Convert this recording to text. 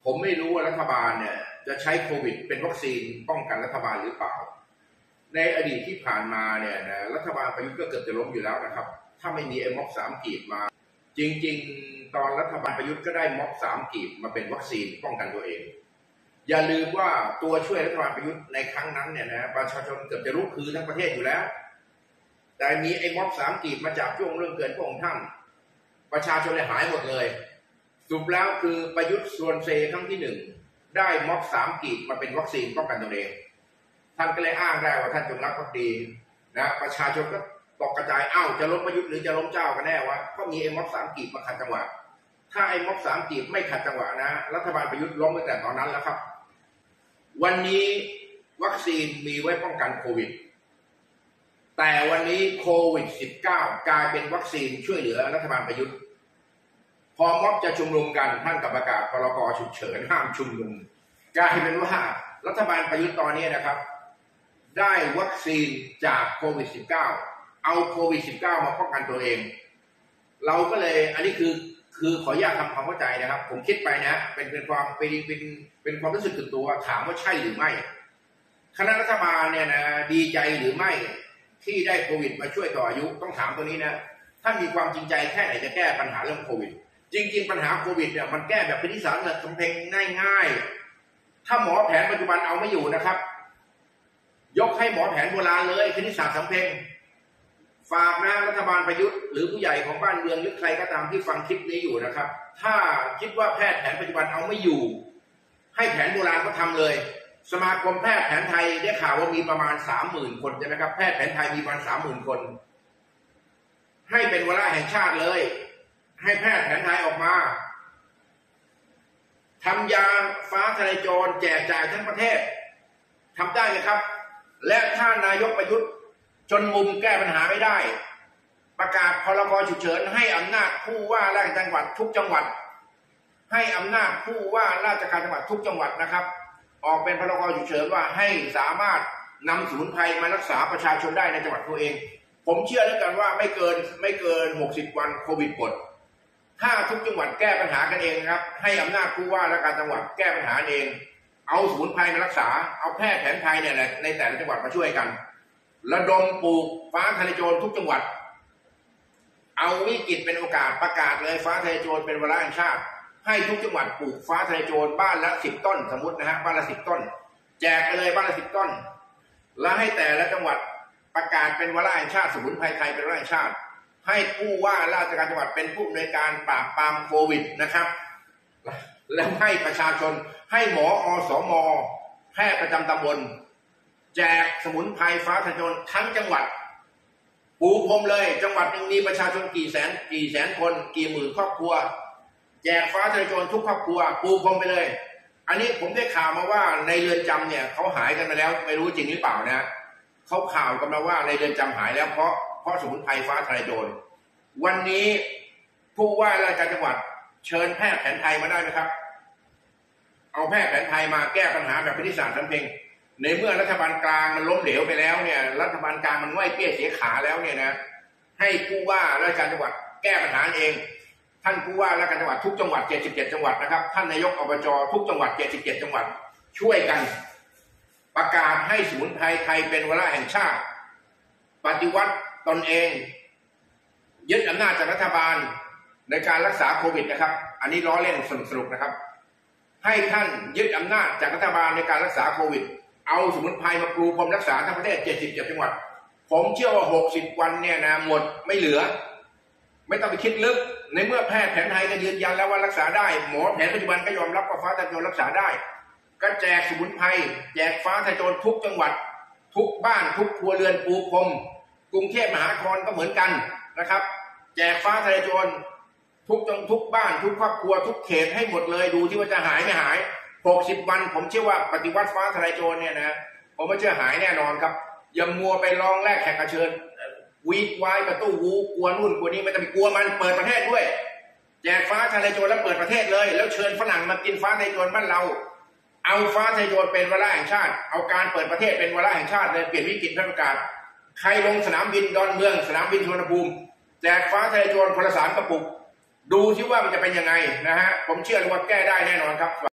ผมไม่รู้ว่ารัฐบาลเนี่ยจะใช้โควิดเป็นวัคซีนป้องกันรัฐบาลหรือเปล่าในอดีตที่ผ่านมาเนี่ยนะรัฐบาลประยุทธ์ก็เกือบจะล้มอยู่แล้วนะครับถ้าไม่มีม็อบ3 กีบมาจริงๆตอนรัฐบาลประยุทธ์ก็ได้ม็อบ3 กีบมาเป็นวัคซีนป้องกันตัวเองอย่าลืมว่าตัวช่วยรัฐบาลประยุทธ์ในครั้งนั้นเนี่ยนะประชาชนเกือบจะลุกฮือทั้งประเทศอยู่แล้วแต่มีม็อบ3 กีบมาจากช่วงเรื่องเกินพระองค์ท่านประชาชนเลยหายหมดเลยสรุปแล้วคือประยุทธ์ส่วนเซครั้งที่1ได้ม็อบ3 กีบมาเป็นวัคซีนป้องกันตัวเองท่านก็เลยอ้างได้ว่าท่านจงรักภักดีนะประชาชนก็ตกกระจายจะล้มประยุทธ์หรือจะล้มเจ้ากันแน่วะเพราะมีม็อบ3 กีบมาขัดจังหวะถ้าม็อบ3 กีบไม่ขัดจังหวะนะรัฐบาลประยุทธ์ล้มตั้งแต่ตอนนั้นแล้วครับวันนี้วัคซีนมีไว้ป้องกันโควิดแต่วันนี้โควิด-19 กลายเป็นวัคซีนช่วยเหลือรัฐบาลประยุทธ์พอม็อบจะชุมนุมกันท่านกับประกาศพรก.ฉุกเฉินห้ามชุมนุมกลายเป็นว่ารัฐบาลประยุทธ์ตอนนี้นะครับได้วัคซีนจากโควิด-19 เอาโควิด-19 มาป้องกันตัวเองเราก็เลยอันนี้คือขออนุญาตทำความเข้าใจนะครับผมคิดไปนะเป็นความรู้สึกส่วนตัวถามว่าใช่หรือไม่คณะรัฐบาลเนี่ยนะดีใจหรือไม่ที่ได้โควิดมาช่วยต่ออายุต้องถามตัวนี้นะท่านมีความจริงใจแค่ไหนจะแก้ปัญหาเรื่องโควิดจริงๆปัญหาโควิดเนี่ยมันแก้แบบพิธีสารสำเพ็งง่ายๆถ้าหมอแผนปัจจุบันเอาไม่อยู่นะครับยกให้หมอแผนโบราณเลยคณิตศาสตร์สำเพ็งฝากนะรัฐบาลประยุทธ์หรือผู้ใหญ่ของบ้านเมืองหรือใครก็ตามที่ฟังคลิปนี้อยู่นะครับถ้าคิดว่าแพทย์แผนปัจจุบันเอาไม่อยู่ให้แผนโบราณก็ทำเลยสมาคมแพทย์แผนไทยได้ข่าวว่ามีประมาณ 30,000 คนใช่ไหมครับแพทย์แผนไทยมีประมาณ 30,000 คนให้เป็นวาระแห่งชาติเลยให้แพทย์แผนไทยออกมาทำยาฟ้าทะลายโจรแจกจ่ายทั้งประเทศทำได้ไหมครับและถ้านายกประยุทธ์จนมุมแก้ปัญหาไม่ได้ประกาศพรก.ฉุกเฉินให้อำนาจผู้ว่าราชการจังหวัดทุกจังหวัดให้อำนาจผู้ว่าราชการจังหวัดทุกจังหวัดนะครับออกเป็นพรก.ฉุกเฉินว่าให้สามารถนำสมุนไพรมารักษาประชาชนได้ในจังหวัดตัวเองผมเชื่อด้วยกันว่าไม่เกิน60 วันโควิดหมดถ้าทุกจังหวัดแก้ปัญหากันเองครับให้อำนาจผู้ว่าราชการจังหวัดแก้ปัญหาเองเอาสมุนไพรมารักษาเอาแพทย์แผนไทยเนี่ยในแต่ละจังหวัดมาช่วยกันระดมปลูกฟ้าทะลายโจรทุกจังหวัดเอาวิกฤตเป็นโอกาสประกาศเลยฟ้าทะลายโจรเป็นวาระแห่งชาติให้ทุกจังหวัดปลูกฟ้าทะลายโจรบ้านละ10 ต้นสมมตินะฮะบ้านละ10 ต้นแจกไปเลยบ้านละ10 ต้นแล้วให้แต่ละจังหวัดประกาศเป็นวาระแห่งชาติสมุนไพรไทยเป็นวาระแห่งชาติให้ผู้ว่าราชการจังหวัดเป็นผู้อำนวยการปราบปรามโควิดนะครับแล้วให้ประชาชนให้หมออสมแพทย์ประจำตำบลแจกสมุนไพรฟ้าทะลายโจรทั้งจังหวัดปูพรมเลยจังหวัดหนึ่งมีประชาชนกี่แสนคนกี่หมื่นครอบครัวแจกฟ้าทะลายโจรทุกครอบครัวปูพรมไปเลยอันนี้ผมได้ข่าวมาว่าในเรือนจำเนี่ยเขาหายกันมาแล้วไม่รู้จริงหรือเปล่านะเขาข่าวกันมาว่าในเรือนจำหายแล้วเพราะสมุนไพรฟ้าทะลายโจรวันนี้ผู้ว่าราชการจังหวัดเชิญแพทย์แผนไทยมาได้ไหมครับเอาแพทย์แผนไทยมาแก้ปัญหาแบบพิธีศาสตร์สำเพ็งในเมื่อรัฐบาลกลางมันล้มเหลวไปแล้วเนี่ยรัฐบาลกลางมันง่อยเปี้ยเสียขาแล้วเนี่ยนะให้ผู้ว่าราชการจังหวัดแก้ปัญหาเองท่านผู้ว่าราชการจังหวัดทุกจังหวัด77 จังหวัดนะครับท่านนายกอบจทุกจังหวัด77 จังหวัดช่วยกันประกาศให้สมุนไพรไทยเป็นวาระแห่งชาติปฏิวัติตนเองยึดอำนาจจากรัฐบาลในการรักษาโควิดนะครับอันนี้ล้อเล่นสนุกนะครับให้ท่านยึดอำนาจจากรัฐบาลในการรักษาโควิดเอาสมุนไพรมาปลูกพรมรักษาทั้งประเทศ77 จังหวัดผมเชื่อว่า60 วันเนี่ยนะหมดไม่เหลือไม่ต้องไปคิดลึกในเมื่อแพทย์แผนไทยก็ยืนยันแล้วว่ารักษาได้หมอแผนปัจจุบันก็ยอมรับว่าฟ้าทะลายโจรรักษาได้ก็แจกสมุนไพรแจกฟ้าทะลายโจรทุกจังหวัดทุกบ้านทุกครัวเรือนปูพรมกรุงเทพมหานครก็เหมือนกันนะครับแจกฟ้าทะลายโจรทุกบ้านทุกครอบครัวทุกเขตให้หมดเลยดูที่ว่าจะหายไม่หาย60 วันผมเชื่อว่าปฏิวัติฟ้าทะลายโจรเนี่ยนะผมไม่เชื่อหายแน่นอนครับอย่ามัวไปร้องแลกแขกกระเชิญวีดวายประตูวูกลัวนู่นกลัวนี้ไม่ต้องไปกลัวมันเปิดประเทศด้วยแจกฟ้าทะลายโจรแล้วเปิดประเทศเลยแล้วเชิญฝรั่งมากินฟ้าทะลายโจรบ้านเราเอาฟ้าทะลายโจรเป็นวาระแห่งชาติเอาการเปิดประเทศเป็นวาระแห่งชาติเลยเปลี่ยนวิกฤตเป็นโอกาสใครลงสนามบินดอนเมืองสนามบินสุวรรณภูมิแจกฟ้าทะลายโจรคนละ3 กระปุกดูที่ว่ามันจะเป็นยังไงนะฮะผมเชื่อเลยว่าแก้ได้แน่นอนครับ